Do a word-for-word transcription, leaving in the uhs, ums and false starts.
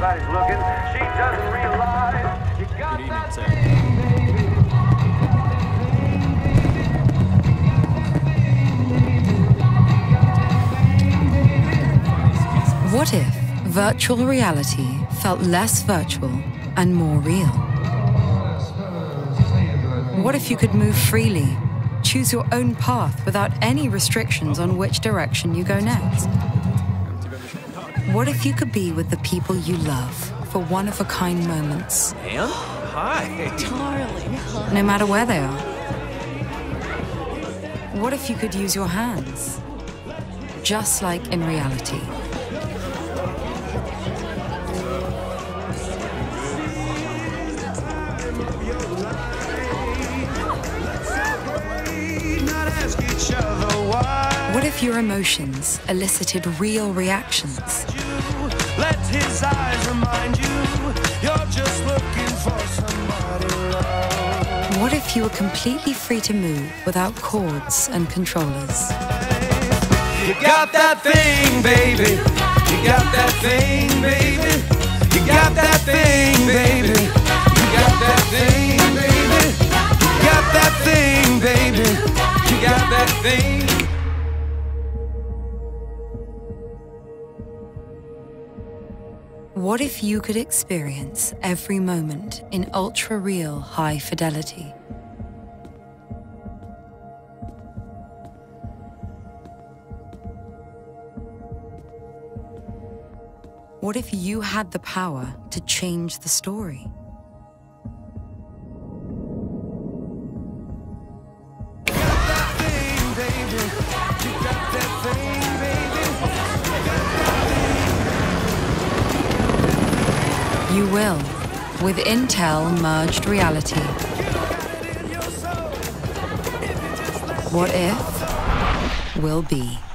everybody's looking. She doesn't realize you got Good evening, that sir. thing, baby. What if virtual reality felt less virtual and more real? What if you could move freely, choose your own path without any restrictions on which direction you go next? What if you could be with the people you love for one-of-a-kind moments? Anne? Hi. Darling, huh? No matter where they are. What if you could use your hands? Just like in reality. What if your emotions elicited real reactions? Let his eyes remind you you're just looking for somebody love. What if you were completely free to move without cords and controllers? You got that thing, baby. You got that thing, baby. You got that thing, baby. You got that thing, baby. You got that thing, baby. You got that thing. What if you could experience every moment in ultra-real high fidelity? What if you had the power to change the story? You will, with Intel merged reality. What if will be.